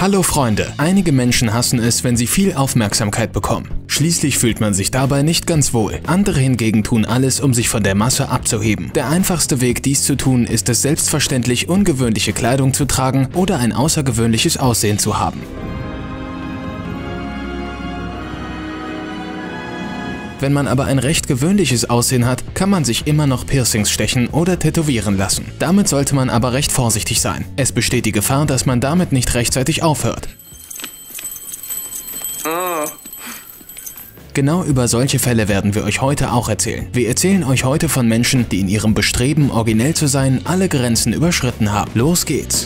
Hallo Freunde, einige Menschen hassen es, wenn sie viel Aufmerksamkeit bekommen. Schließlich fühlt man sich dabei nicht ganz wohl. Andere hingegen tun alles, um sich von der Masse abzuheben. Der einfachste Weg, dies zu tun, ist es selbstverständlich, ungewöhnliche Kleidung zu tragen oder ein außergewöhnliches Aussehen zu haben. Wenn man aber ein recht gewöhnliches Aussehen hat, kann man sich immer noch Piercings stechen oder tätowieren lassen. Damit sollte man aber recht vorsichtig sein. Es besteht die Gefahr, dass man damit nicht rechtzeitig aufhört. Genau über solche Fälle werden wir euch heute auch erzählen. Wir erzählen euch heute von Menschen, die in ihrem Bestreben, originell zu sein, alle Grenzen überschritten haben. Los geht's!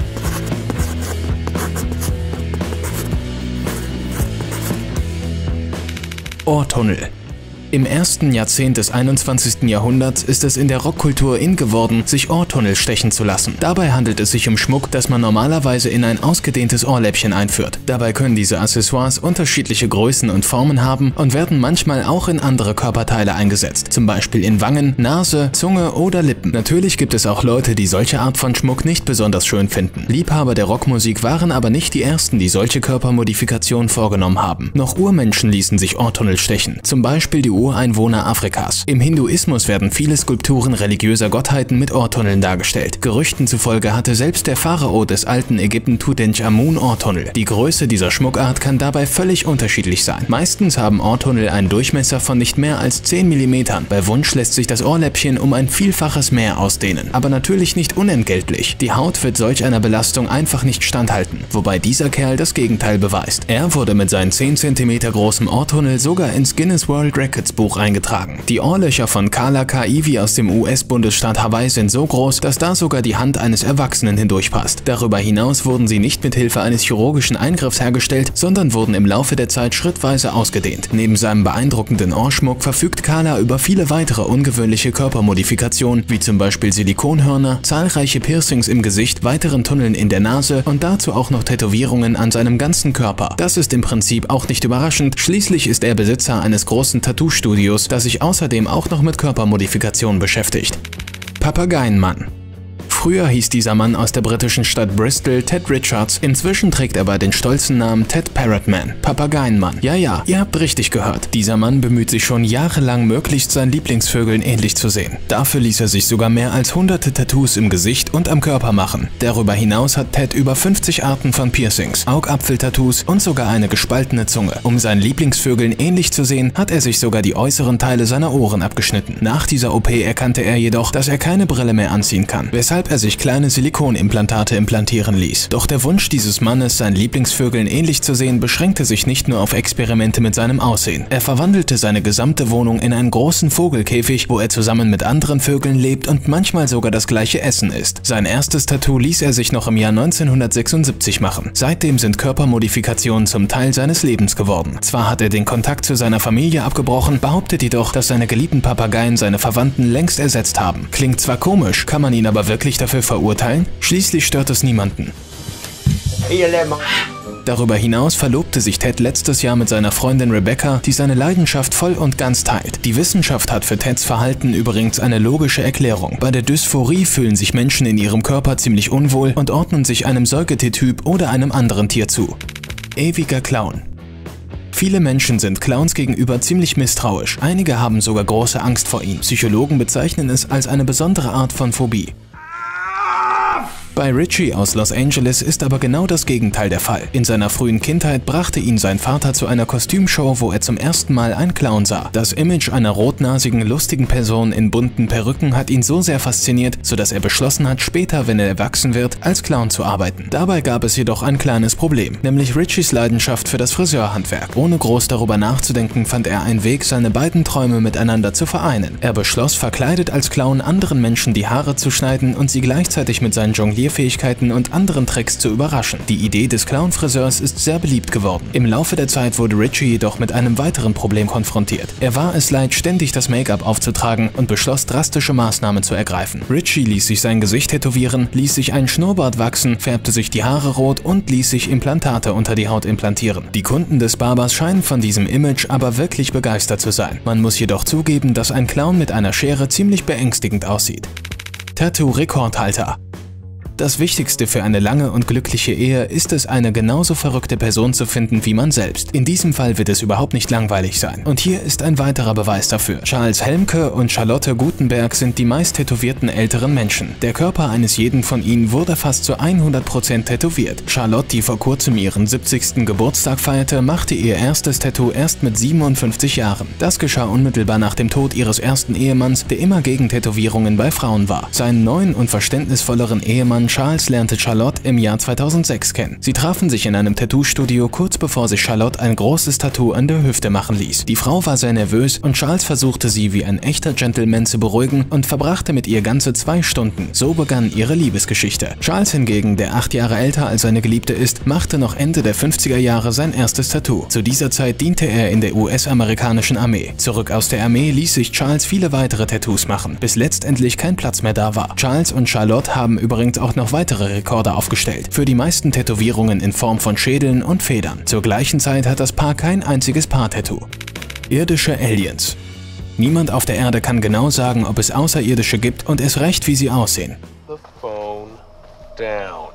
Ohrtunnel. Im ersten Jahrzehnt des 21. Jahrhunderts ist es in der Rockkultur in geworden, sich Ohrtunnel stechen zu lassen. Dabei handelt es sich um Schmuck, das man normalerweise in ein ausgedehntes Ohrläppchen einführt. Dabei können diese Accessoires unterschiedliche Größen und Formen haben und werden manchmal auch in andere Körperteile eingesetzt, zum Beispiel in Wangen, Nase, Zunge oder Lippen. Natürlich gibt es auch Leute, die solche Art von Schmuck nicht besonders schön finden. Liebhaber der Rockmusik waren aber nicht die ersten, die solche Körpermodifikationen vorgenommen haben. Noch Urmenschen ließen sich Ohrtunnel stechen, zum Beispiel die Ureinwohner Afrikas. Im Hinduismus werden viele Skulpturen religiöser Gottheiten mit Ohrtunneln dargestellt. Gerüchten zufolge hatte selbst der Pharao des alten Ägypten Tutanchamun Ohrtunnel. Die Größe dieser Schmuckart kann dabei völlig unterschiedlich sein. Meistens haben Ohrtunnel einen Durchmesser von nicht mehr als 10 mm. Bei Wunsch lässt sich das Ohrläppchen um ein Vielfaches mehr ausdehnen. Aber natürlich nicht unentgeltlich. Die Haut wird solch einer Belastung einfach nicht standhalten. Wobei dieser Kerl das Gegenteil beweist. Er wurde mit seinen 10 cm großen Ohrtunnel sogar ins Guinness World Records Buch eingetragen. Die Ohrlöcher von Kala Kaiwi aus dem US-Bundesstaat Hawaii sind so groß, dass da sogar die Hand eines Erwachsenen hindurchpasst. Darüber hinaus wurden sie nicht mit Hilfe eines chirurgischen Eingriffs hergestellt, sondern wurden im Laufe der Zeit schrittweise ausgedehnt. Neben seinem beeindruckenden Ohrschmuck verfügt Kala über viele weitere ungewöhnliche Körpermodifikationen, wie zum Beispiel Silikonhörner, zahlreiche Piercings im Gesicht, weiteren Tunneln in der Nase und dazu auch noch Tätowierungen an seinem ganzen Körper. Das ist im Prinzip auch nicht überraschend, schließlich ist er Besitzer eines großen Tattoo-Studios, das sich außerdem auch noch mit Körpermodifikationen beschäftigt. Papageienmann. Früher hieß dieser Mann aus der britischen Stadt Bristol Ted Richards, inzwischen trägt er aber den stolzen Namen Ted Parrotman, Papageienmann. Ja, ihr habt richtig gehört. Dieser Mann bemüht sich schon jahrelang, möglichst seinen Lieblingsvögeln ähnlich zu sehen. Dafür ließ er sich sogar mehr als hunderte Tattoos im Gesicht und am Körper machen. Darüber hinaus hat Ted über 50 Arten von Piercings, Augapfeltattoos und sogar eine gespaltene Zunge. Um seinen Lieblingsvögeln ähnlich zu sehen, hat er sich sogar die äußeren Teile seiner Ohren abgeschnitten. Nach dieser OP erkannte er jedoch, dass er keine Brille mehr anziehen kann, weshalb er sich kleine Silikonimplantate implantieren ließ. Doch der Wunsch dieses Mannes, seinen Lieblingsvögeln ähnlich zu sehen, beschränkte sich nicht nur auf Experimente mit seinem Aussehen. Er verwandelte seine gesamte Wohnung in einen großen Vogelkäfig, wo er zusammen mit anderen Vögeln lebt und manchmal sogar das gleiche Essen isst. Sein erstes Tattoo ließ er sich noch im Jahr 1976 machen. Seitdem sind Körpermodifikationen zum Teil seines Lebens geworden. Zwar hat er den Kontakt zu seiner Familie abgebrochen, behauptet jedoch, dass seine geliebten Papageien seine Verwandten längst ersetzt haben. Klingt zwar komisch, kann man ihn aber wirklich dafür verurteilen? Schließlich stört es niemanden. Darüber hinaus verlobte sich Ted letztes Jahr mit seiner Freundin Rebecca, die seine Leidenschaft voll und ganz teilt. Die Wissenschaft hat für Teds Verhalten übrigens eine logische Erklärung. Bei der Dysphorie fühlen sich Menschen in ihrem Körper ziemlich unwohl und ordnen sich einem Säugetiertyp oder einem anderen Tier zu. Ewiger Clown. Viele Menschen sind Clowns gegenüber ziemlich misstrauisch. Einige haben sogar große Angst vor ihnen. Psychologen bezeichnen es als eine besondere Art von Phobie. Bei Richie aus Los Angeles ist aber genau das Gegenteil der Fall. In seiner frühen Kindheit brachte ihn sein Vater zu einer Kostümshow, wo er zum ersten Mal einen Clown sah. Das Image einer rotnasigen, lustigen Person in bunten Perücken hat ihn so sehr fasziniert, sodass er beschlossen hat, später, wenn er erwachsen wird, als Clown zu arbeiten. Dabei gab es jedoch ein kleines Problem, nämlich Richies Leidenschaft für das Friseurhandwerk. Ohne groß darüber nachzudenken, fand er einen Weg, seine beiden Träume miteinander zu vereinen. Er beschloss, verkleidet als Clown anderen Menschen die Haare zu schneiden und sie gleichzeitig mit seinen Jonglierfähigkeiten und anderen Tricks zu überraschen. Die Idee des Clown-Friseurs ist sehr beliebt geworden. Im Laufe der Zeit wurde Richie jedoch mit einem weiteren Problem konfrontiert. Er war es leid, ständig das Make-up aufzutragen und beschloss, drastische Maßnahmen zu ergreifen. Richie ließ sich sein Gesicht tätowieren, ließ sich einen Schnurrbart wachsen, färbte sich die Haare rot und ließ sich Implantate unter die Haut implantieren. Die Kunden des Barbers scheinen von diesem Image aber wirklich begeistert zu sein. Man muss jedoch zugeben, dass ein Clown mit einer Schere ziemlich beängstigend aussieht. Tattoo-Rekordhalter. Das Wichtigste für eine lange und glückliche Ehe ist es, eine genauso verrückte Person zu finden wie man selbst. In diesem Fall wird es überhaupt nicht langweilig sein. Und hier ist ein weiterer Beweis dafür. Charles Helmke und Charlotte Gutenberg sind die meist tätowierten älteren Menschen. Der Körper eines jeden von ihnen wurde fast zu 100% tätowiert. Charlotte, die vor kurzem ihren 70. Geburtstag feierte, machte ihr erstes Tattoo erst mit 57 Jahren. Das geschah unmittelbar nach dem Tod ihres ersten Ehemanns, der immer gegen Tätowierungen bei Frauen war. Seinen neuen und verständnisvolleren Ehemann Charles lernte Charlotte im Jahr 2006 kennen. Sie trafen sich in einem Tattoo-Studio kurz bevor sich Charlotte ein großes Tattoo an der Hüfte machen ließ. Die Frau war sehr nervös und Charles versuchte sie wie ein echter Gentleman zu beruhigen und verbrachte mit ihr ganze 2 Stunden. So begann ihre Liebesgeschichte. Charles hingegen, der 8 Jahre älter als seine Geliebte ist, machte noch Ende der 50er Jahre sein erstes Tattoo. Zu dieser Zeit diente er in der US-amerikanischen Armee. Zurück aus der Armee ließ sich Charles viele weitere Tattoos machen, bis letztendlich kein Platz mehr da war. Charles und Charlotte haben übrigens auch noch weitere Rekorde aufgestellt. Für die meisten Tätowierungen in Form von Schädeln und Federn. Zur gleichen Zeit hat das Paar kein einziges Paar-Tattoo. Irdische Aliens. Niemand auf der Erde kann genau sagen, ob es Außerirdische gibt und erst recht, wie sie aussehen. The phone down.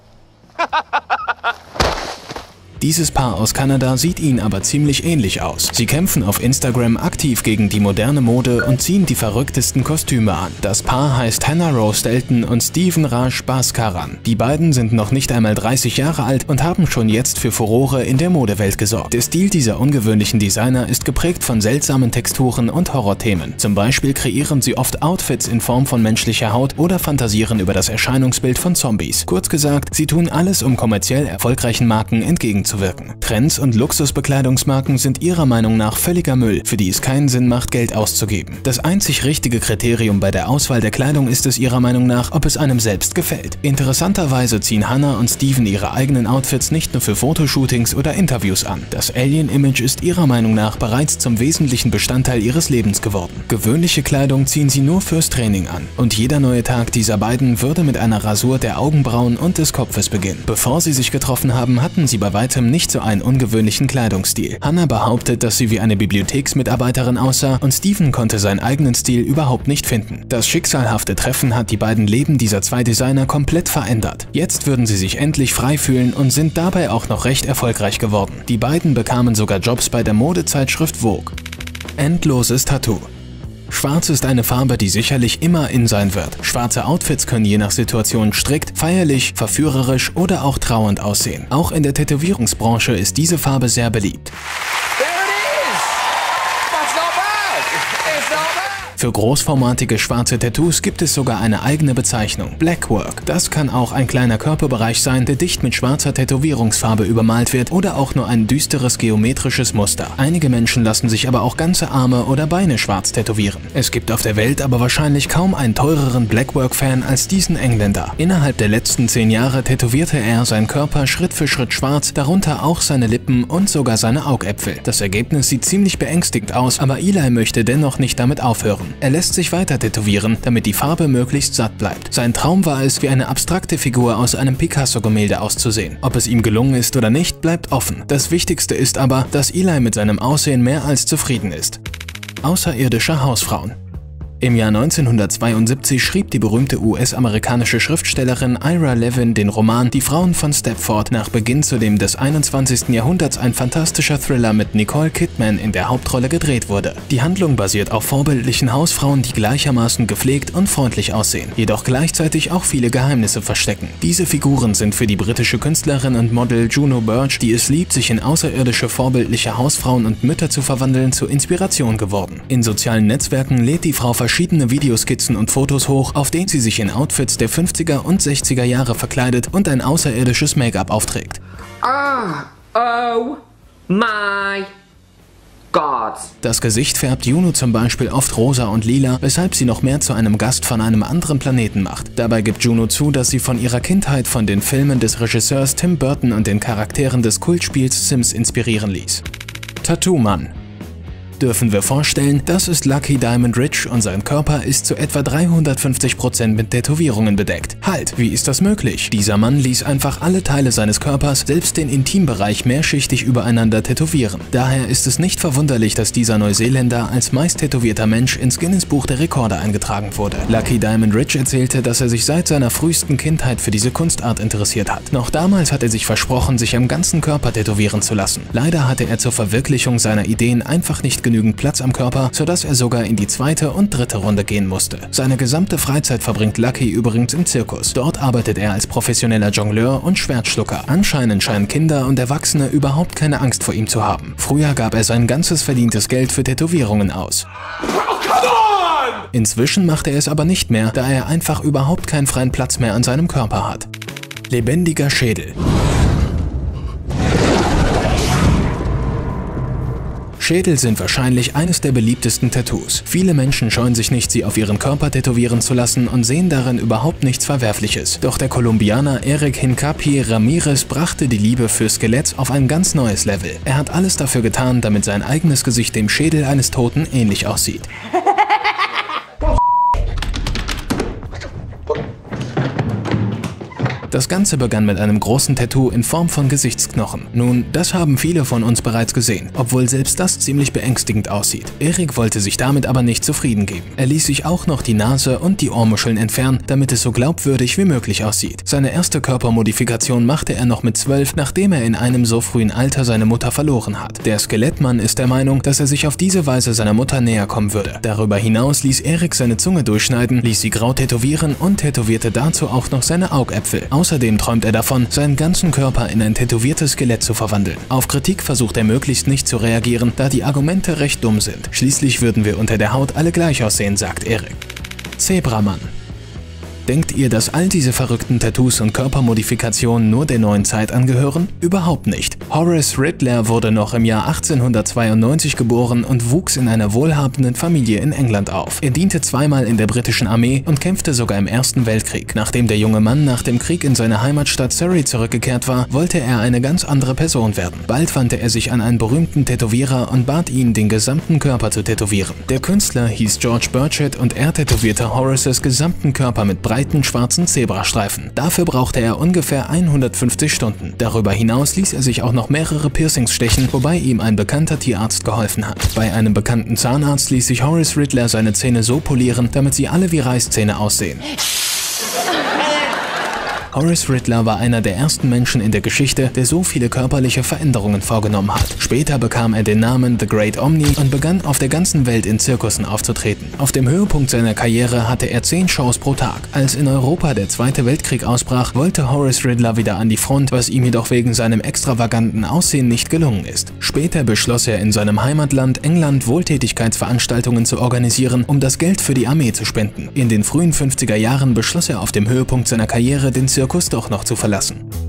Dieses Paar aus Kanada sieht ihnen aber ziemlich ähnlich aus. Sie kämpfen auf Instagram aktiv gegen die moderne Mode und ziehen die verrücktesten Kostüme an. Das Paar heißt Hannah Rose Dalton und Stephen Raj Bhaskaran. Die beiden sind noch nicht einmal 30 Jahre alt und haben schon jetzt für Furore in der Modewelt gesorgt. Der Stil dieser ungewöhnlichen Designer ist geprägt von seltsamen Texturen und Horrorthemen. Zum Beispiel kreieren sie oft Outfits in Form von menschlicher Haut oder fantasieren über das Erscheinungsbild von Zombies. Kurz gesagt, sie tun alles, um kommerziell erfolgreichen Marken entgegenzuwirken. Trends und Luxusbekleidungsmarken sind ihrer Meinung nach völliger Müll, für die es keinen Sinn macht, Geld auszugeben. Das einzig richtige Kriterium bei der Auswahl der Kleidung ist es ihrer Meinung nach, ob es einem selbst gefällt. Interessanterweise ziehen Hannah und Steven ihre eigenen Outfits nicht nur für Fotoshootings oder Interviews an. Das Alien-Image ist ihrer Meinung nach bereits zum wesentlichen Bestandteil ihres Lebens geworden. Gewöhnliche Kleidung ziehen sie nur fürs Training an. Und jeder neue Tag dieser beiden würde mit einer Rasur der Augenbrauen und des Kopfes beginnen. Bevor sie sich getroffen haben, hatten sie bei weitem nicht so einen ungewöhnlichen Kleidungsstil. Hannah behauptet, dass sie wie eine Bibliotheksmitarbeiterin aussah und Steven konnte seinen eigenen Stil überhaupt nicht finden. Das schicksalhafte Treffen hat die beiden Leben dieser 2 Designer komplett verändert. Jetzt würden sie sich endlich frei fühlen und sind dabei auch noch recht erfolgreich geworden. Die beiden bekamen sogar Jobs bei der Modezeitschrift Vogue. Endloses Tattoo. Schwarz ist eine Farbe, die sicherlich immer in sein wird. Schwarze Outfits können je nach Situation strikt, feierlich, verführerisch oder auch trauernd aussehen. Auch in der Tätowierungsbranche ist diese Farbe sehr beliebt. Für großformatige schwarze Tattoos gibt es sogar eine eigene Bezeichnung, Blackwork. Das kann auch ein kleiner Körperbereich sein, der dicht mit schwarzer Tätowierungsfarbe übermalt wird oder auch nur ein düsteres geometrisches Muster. Einige Menschen lassen sich aber auch ganze Arme oder Beine schwarz tätowieren. Es gibt auf der Welt aber wahrscheinlich kaum einen teureren Blackwork-Fan als diesen Engländer. Innerhalb der letzten 10 Jahre tätowierte er seinen Körper Schritt für Schritt schwarz, darunter auch seine Lippen und sogar seine Augäpfel. Das Ergebnis sieht ziemlich beängstigend aus, aber Eli möchte dennoch nicht damit aufhören. Er lässt sich weiter tätowieren, damit die Farbe möglichst satt bleibt. Sein Traum war es, wie eine abstrakte Figur aus einem Picasso-Gemälde auszusehen. Ob es ihm gelungen ist oder nicht, bleibt offen. Das Wichtigste ist aber, dass Eli mit seinem Aussehen mehr als zufrieden ist. Außerirdische Hausfrauen. Im Jahr 1972 schrieb die berühmte US-amerikanische Schriftstellerin Ira Levin den Roman Die Frauen von Stepford nach Beginn zudem des 21. Jahrhunderts ein fantastischer Thriller mit Nicole Kidman in der Hauptrolle gedreht wurde. Die Handlung basiert auf vorbildlichen Hausfrauen, die gleichermaßen gepflegt und freundlich aussehen, jedoch gleichzeitig auch viele Geheimnisse verstecken. Diese Figuren sind für die britische Künstlerin und Model Juno Birch, die es liebt, sich in außerirdische vorbildliche Hausfrauen und Mütter zu verwandeln, zur Inspiration geworden. In sozialen Netzwerken lädt die Frau verschiedene Videoskizzen und Fotos hoch, auf denen sie sich in Outfits der 50er und 60er Jahre verkleidet und ein außerirdisches Make-up aufträgt. Oh my God. Das Gesicht färbt Juno zum Beispiel oft rosa und lila, weshalb sie noch mehr zu einem Gast von einem anderen Planeten macht. Dabei gibt Juno zu, dass sie von ihrer Kindheit von den Filmen des Regisseurs Tim Burton und den Charakteren des Kultspiels Sims inspirieren ließ. Tattoo-Mann. dürfen wir vorstellen, das ist Lucky Diamond Rich und sein Körper ist zu etwa 350% mit Tätowierungen bedeckt. Halt, wie ist das möglich? Dieser Mann ließ einfach alle Teile seines Körpers, selbst den Intimbereich, mehrschichtig übereinander tätowieren. Daher ist es nicht verwunderlich, dass dieser Neuseeländer als meist tätowierter Mensch ins Guinness-Buch der Rekorde eingetragen wurde. Lucky Diamond Rich erzählte, dass er sich seit seiner frühesten Kindheit für diese Kunstart interessiert hat. Noch damals hat er sich versprochen, sich am ganzen Körper tätowieren zu lassen. Leider hatte er zur Verwirklichung seiner Ideen einfach nicht genügend Platz am Körper, sodass er sogar in die zweite und dritte Runde gehen musste. Seine gesamte Freizeit verbringt Lucky übrigens im Zirkus. Dort arbeitet er als professioneller Jongleur und Schwertschlucker. Anscheinend scheinen Kinder und Erwachsene überhaupt keine Angst vor ihm zu haben. Früher gab er sein ganzes verdientes Geld für Tätowierungen aus. Inzwischen macht er es aber nicht mehr, da er einfach überhaupt keinen freien Platz mehr an seinem Körper hat. Lebendiger Schädel. Schädel sind wahrscheinlich eines der beliebtesten Tattoos. Viele Menschen scheuen sich nicht, sie auf ihren Körper tätowieren zu lassen und sehen darin überhaupt nichts Verwerfliches. Doch der Kolumbianer Eric Hincapié Ramirez brachte die Liebe für Skelett auf ein ganz neues Level. Er hat alles dafür getan, damit sein eigenes Gesicht dem Schädel eines Toten ähnlich aussieht. Das Ganze begann mit einem großen Tattoo in Form von Gesichtsknochen. Nun, das haben viele von uns bereits gesehen, obwohl selbst das ziemlich beängstigend aussieht. Eric wollte sich damit aber nicht zufrieden geben. Er ließ sich auch noch die Nase und die Ohrmuscheln entfernen, damit es so glaubwürdig wie möglich aussieht. Seine erste Körpermodifikation machte er noch mit 12, nachdem er in einem so frühen Alter seine Mutter verloren hat. Der Skelettmann ist der Meinung, dass er sich auf diese Weise seiner Mutter näher kommen würde. Darüber hinaus ließ Eric seine Zunge durchschneiden, ließ sie grau tätowieren und tätowierte dazu auch noch seine Augäpfel. Außerdem träumt er davon, seinen ganzen Körper in ein tätowiertes Skelett zu verwandeln. Auf Kritik versucht er möglichst nicht zu reagieren, da die Argumente recht dumm sind. Schließlich würden wir unter der Haut alle gleich aussehen, sagt Eric. Zebramann. Denkt ihr, dass all diese verrückten Tattoos und Körpermodifikationen nur der neuen Zeit angehören? Überhaupt nicht. Horace Riddler wurde noch im Jahr 1892 geboren und wuchs in einer wohlhabenden Familie in England auf. Er diente zweimal in der britischen Armee und kämpfte sogar im Ersten Weltkrieg. Nachdem der junge Mann nach dem Krieg in seine Heimatstadt Surrey zurückgekehrt war, wollte er eine ganz andere Person werden. Bald wandte er sich an einen berühmten Tätowierer und bat ihn, den gesamten Körper zu tätowieren. Der Künstler hieß George Burchett und er tätowierte Horaces gesamten Körper mit breiten schwarzen Zebrastreifen. Dafür brauchte er ungefähr 150 Stunden. Darüber hinaus ließ er sich auch noch mehrere Piercings stechen, wobei ihm ein bekannter Tierarzt geholfen hat. Bei einem bekannten Zahnarzt ließ sich Horace Riddler seine Zähne so polieren, damit sie alle wie Reißzähne aussehen. Horace Riddler war einer der ersten Menschen in der Geschichte, der so viele körperliche Veränderungen vorgenommen hat. Später bekam er den Namen The Great Omni und begann auf der ganzen Welt in Zirkussen aufzutreten. Auf dem Höhepunkt seiner Karriere hatte er 10 Shows pro Tag. Als in Europa der Zweite Weltkrieg ausbrach, wollte Horace Riddler wieder an die Front, was ihm jedoch wegen seinem extravaganten Aussehen nicht gelungen ist. Später beschloss er in seinem Heimatland England Wohltätigkeitsveranstaltungen zu organisieren, um das Geld für die Armee zu spenden. In den frühen 50er Jahren beschloss er auf dem Höhepunkt seiner Karriere, den Zirkus doch noch zu verlassen.